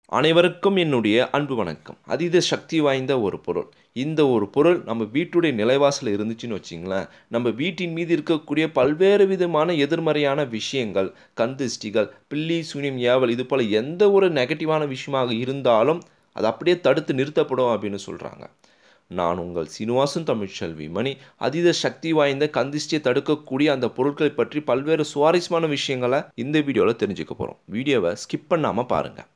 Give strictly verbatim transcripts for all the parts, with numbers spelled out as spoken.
அனைவருக்கும் என்னுடைய அன்பு வணக்கம். அதீத சக்தி வாய்ந்த ஒரு பொருள். இந்த ஒரு பொருள் நம்ம வீட்டுடைய நிலைவாசல்ல இருந்துச்சுன்னு வச்சுங்களேன், நம்ம வீட்டின் மீது இருக்கக்கூடிய பல்வேறு விதமான எதிர்மறையான விஷயங்கள், கண் திருஷ்டிகள், பில்லி, சூனியம், ஏவல் இது போல எந்த ஒரு நெகட்டிவான விஷயமாக இருந்தாலும் அது அப்படியே தடுத்து நிறுத்தப்படும் அப்படின்னு சொல்றாங்க. நான் உங்கள் சீனிவாசன் தமிழ்ச்செல்வி மணி. அதீத சக்தி வாய்ந்த கண் திருஷ்டியை தடுக்கக்கூடிய அந்த பொருட்களை பற்றி பல்வேறு சுவாரஸ்யமான விஷயங்களை இந்த வீடியோவில் தெரிஞ்சுக்க போகிறோம். வீடியோவை ஸ்கிப் பண்ணாமல் பாருங்கள்.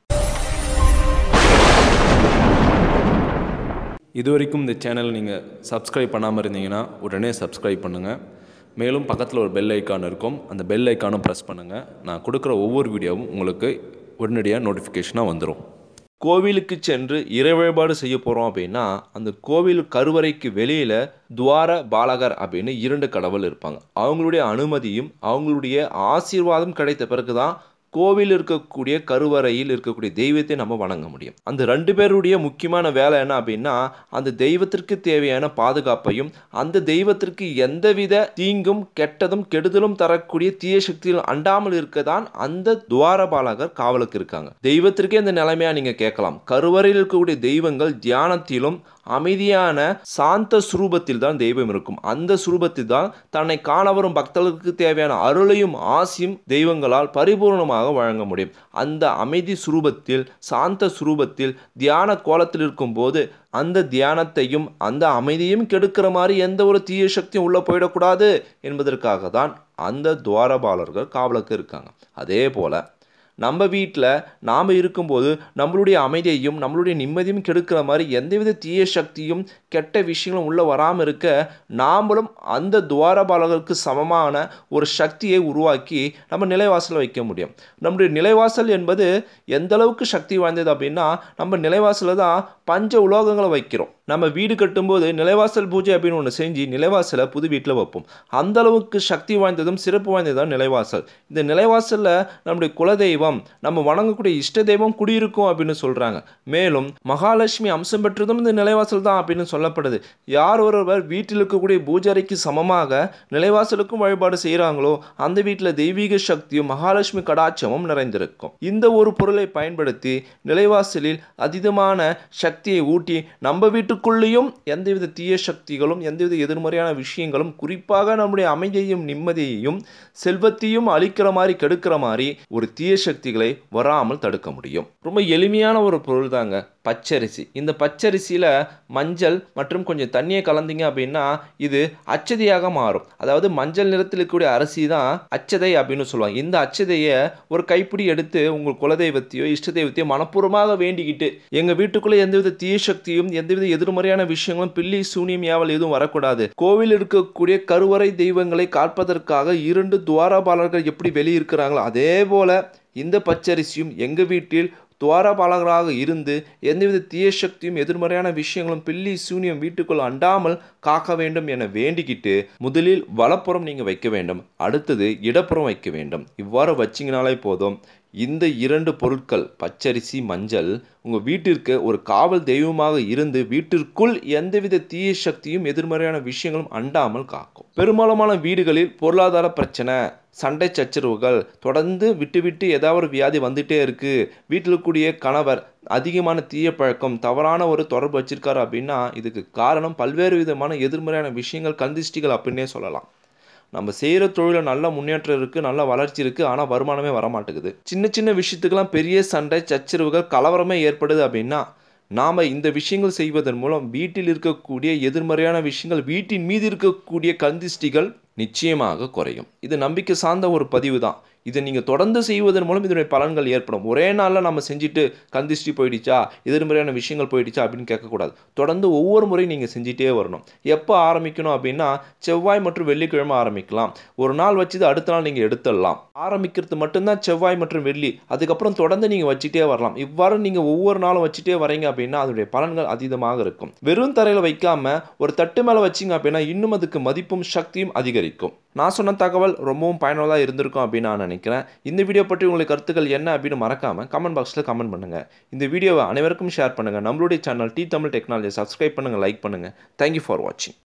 இதுவரைக்கும் இந்த சேனல் நீங்கள் சப்ஸ்கிரைப் பண்ணாமல் இருந்தீங்கன்னா உடனே சப்ஸ்கிரைப் பண்ணுங்கள். மேலும் பக்கத்தில் ஒரு பெல் ஐக்கான் இருக்கும், அந்த பெல் ஐக்கானும் ப்ரெஸ் பண்ணுங்கள். நான் கொடுக்குற ஒவ்வொரு வீடியோவும் உங்களுக்கு உடனடியாக நோட்டிஃபிகேஷனாக வந்துடும். கோவிலுக்கு சென்று இறை வழிபாடு செய்ய போகிறோம் அப்படின்னா அந்த கோவில் கருவறைக்கு வெளியில் துவார பாலகர் அப்படின்னு இரண்டு கடவுள் இருப்பாங்க. அவங்களுடைய அனுமதியும் அவங்களுடைய ஆசீர்வாதம் கிடைத்த பிறகு தான் கோவில் இருக்கக்கூடிய கருவறையில் இருக்கக்கூடிய தெய்வத்தை நம்ம வணங்க முடியும். அந்த ரெண்டு பேருடைய முக்கியமான வேலை என்ன அப்படின்னா அந்த தெய்வத்திற்கு தேவையான பாதுகாப்பையும் அந்த தெய்வத்திற்கு எந்தவித தீங்கும் கெட்டதும் கெடுதலும் தரக்கூடிய தீய சக்திகள் அண்டாமல் இருக்கதான் அந்த துவாரபாலகர் காவலுக்கு இருக்காங்க. தெய்வத்திற்கே இந்த நிலைமையா நீங்க கேட்கலாம். கருவறையில் இருக்கக்கூடிய தெய்வங்கள் தியானத்திலும் அமைதியான சாந்த சுரூபத்தில் தான் தெய்வம் இருக்கும். அந்த சுரூபத்தில் தான் தன்னை காண வரும் பக்தர்களுக்கு தேவையான அருளையும் ஆசியும் தெய்வங்களால் பரிபூர்ணமாக வழங்க முடியும். அந்த அமைதி சுரூபத்தில் சாந்த சுரூபத்தில் தியான கோலத்தில் இருக்கும் போது அந்த தியானத்தையும் அந்த அமைதியும் கெடுக்கிற மாதிரி எந்த ஒரு தீய சக்தியும் உள்ள போயிடக்கூடாது என்பதற்காக தான் அந்த துவாரபாலர்கள் காவலுக்கு இருக்காங்க. அதே போல நம்ம வீட்டில் நாம் இருக்கும்போது நம்மளுடைய அமைதியையும் நம்மளுடைய நிம்மதியும் கெடுக்கிற மாதிரி எந்தவித தீய சக்தியும் கெட்ட விஷயங்களும் உள்ளே வராமல் இருக்க நாமளும் அந்த துவாரபாலகருக்கு சமமான ஒரு சக்தியை உருவாக்கி நம்ம நிலைவாசல் வைக்க முடியும். நம்முடைய நிலைவாசல் என்பது எந்த அளவுக்கு சக்தி வாய்ந்தது அப்படின்னா நம்ம நிலைவாசலில் தான் பஞ்ச உலோகங்களை வைக்கிறோம். நம்ம வீடு கட்டும்போது நிலைவாசல் பூஜை அப்படின்னு ஒன்று செஞ்சு நிலைவாசலை புது வீட்டில் வைப்போம். அந்த அளவுக்கு சக்தி வாய்ந்ததும் சிறப்பு வாய்ந்ததும் நிலைவாசல். இந்த நிலைவாசலில் நம்முடைய குலதெய்வம் நம்ம வணங்கக்கூடிய இஷ்ட தெய்வம் குடியிருக்கும் அப்படின்னு சொல்றாங்க. மேலும் மகாலட்சுமி அம்சம் பெற்றதும் இந்த நிலைவாசல் தான் அப்படின்னு சொல்லப்படுது. யார் ஒருவர் வீட்டில் இருக்கக்கூடிய பூஜைக்கு சமமாக நிலைவாசலுக்கும் வழிபாடு செய்கிறாங்களோ அந்த வீட்டில் தெய்வீக சக்தியும் மகாலட்சுமி கடாட்சமும் நிறைந்திருக்கும். இந்த ஒரு பொருளை பயன்படுத்தி நிலைவாசலில் அதீதமான சக்தியை ஊட்டி நம்ம வீட்டுக்குள்ளேயும் எந்தவித தீய சக்திகளும் எந்தவித எதிர்மறையான விஷயங்களும் குறிப்பாக நம்முடைய அமைதியையும் நிம்மதியையும் செல்வத்தையும் அழிக்கிற மாதிரி கெடுக்கிற மாதிரி ஒரு தீய சக்திகளை வராமல் தடுக்க முடியும். ரொம்ப எளிமையான ஒரு பொருள் தாங்க பச்சரிசி. இந்த பச்சரிசியில் மஞ்சள் மற்றும் கொஞ்சம் தண்ணியை கலந்தீங்க அப்படின்னா இது அச்சதையாக மாறும். அதாவது மஞ்சள் நிறத்தில் இருக்கக்கூடிய அரிசி தான் அச்சதை அப்படின்னு சொல்லுவாங்க. இந்த அச்சதையை ஒரு கைப்பிடி எடுத்து உங்கள் குலதெய்வத்தையோ இஷ்ட தெய்வத்தையோ மனப்பூர்வமாக வேண்டிக்கிட்டு எங்கள் வீட்டுக்குள்ளே எந்தவித தீய சக்தியும் எந்தவித எதிர்மறையான விஷயங்களும் பில்லி சூனியம் ஏவல் எதுவும் வரக்கூடாது. கோவில் இருக்கக்கூடிய கருவறை தெய்வங்களை காப்பதற்காக இரண்டு துவாரபாலர்கள் எப்படி வெளியிருக்கிறாங்களோ அதே போல இந்த பச்சரிசியும் எங்கள் வீட்டில் துவாரபாலகராக இருந்து எந்தவித தீய சக்தியும் எதிர்மறையான விஷயங்களும் பில்லி சூனியம் வீட்டுக்குள் அண்டாமல் காக்க வேண்டும் என வேண்டிக்கிட்டு முதலில் வலப்புறம் நீங்கள் வைக்க வேண்டும், அடுத்தது இடப்புறம் வைக்க வேண்டும். இவ்வாறு வச்சிங்கனாலே போதும். இந்த இரண்டு பொருட்கள் பச்சரிசி மஞ்சள் உங்கள் வீட்டிற்கு ஒரு காவல் தெய்வமாக இருந்து வீட்டிற்குள் எந்தவித தீய சக்தியும் எதிர்மறையான விஷயங்களும் அண்டாமல் காக்கும். பெரும்பாலான வீடுகளில் பொருளாதார பிரச்சனை, சண்டை சச்சரவுகள் தொடர்ந்து விட்டு விட்டு ஏதாவது ஒரு வியாதி வந்துட்டே இருக்கு, வீட்டில் கூடிய கணவர் அதிகமான தீய பழக்கம் தவறான ஒரு தொடர்பு வச்சிருக்காரு அப்படின்னா இதுக்கு காரணம் பல்வேறு விதமான எதிர்மறையான விஷயங்கள் கண் திருஷ்டிகள் அப்படின்னே சொல்லலாம். நம்ம செய்கிற தொழிலில் நல்ல முன்னேற்றம் இருக்குது, நல்ல வளர்ச்சி இருக்குது, ஆனால் வருமானமே வரமாட்டேங்குது. சின்ன சின்ன விஷயத்துக்கெல்லாம் பெரிய சண்டை சச்சரவுகள் கலவரமே ஏற்படுது அப்படின்னா நாம் இந்த விஷயங்கள் செய்வதன் மூலம் வீட்டில் இருக்கக்கூடிய எதிர்மறையான விஷயங்கள் வீட்டின் மீது இருக்கக்கூடிய கண் திருஷ்டிகள் நிச்சயமாக குறையும். இது நம்பிக்கை சார்ந்த ஒரு பதிவு தான். இதை நீங்கள் தொடர்ந்து செய்வதன் மூலம் இதனுடைய பலன்கள் ஏற்படும். ஒரே நாளில் நம்ம செஞ்சுட்டு கண் திருஷ்டி போயிடுச்சா எதிர்மறையான விஷயங்கள் போயிடுச்சா அப்படின்னு கேட்கக்கூடாது. தொடர்ந்து ஒவ்வொரு முறையும் நீங்கள் செஞ்சுட்டே வரணும். எப்போ ஆரம்பிக்கணும் அப்படின்னா செவ்வாய் மற்றும் வெள்ளிக்கிழமை ஆரம்பிக்கலாம். ஒரு நாள் வச்சுது அடுத்த நாள் நீங்கள் எடுத்துடலாம். ஆரம்பிக்கிறது மட்டும்தான் செவ்வாய் மற்றும் வெள்ளி, அதுக்கப்புறம் தொடர்ந்து நீங்கள் வச்சுட்டே வரலாம். இவ்வாறு நீங்கள் ஒவ்வொரு நாளும் வச்சுட்டே வரீங்க அப்படின்னா அதனுடைய பலன்கள் அதீதமாக இருக்கும். வெறும் தரையில் வைக்காம ஒரு தட்டு மேலே வச்சிங்க அப்படின்னா இன்னும் அதுக்கு மதிப்பும் சக்தியும் அதிகரிக்கும். நான் சொன்ன தகவல் ரொம்பவும் பயனுள்ளதாக இருந்திருக்கும் அப்படின்னு நான் நினைக்கிறேன். இந்த வீடியோ பற்றி உங்களுக்கு கருத்துக்கள் என்ன அப்படின்னு மறக்காமல் கமெண்ட் பாக்ஸில் கமெண்ட் பண்ணுங்கள். இந்த வீடியோவை அனைவருக்கும் ஷேர் பண்ணுங்கள். நம்மளுடைய channel T Tamil technology subscribe பண்ணுங்கள், லைக் பண்ணுங்கள். தேங்க்யூ ஃபார் வாட்சிங்.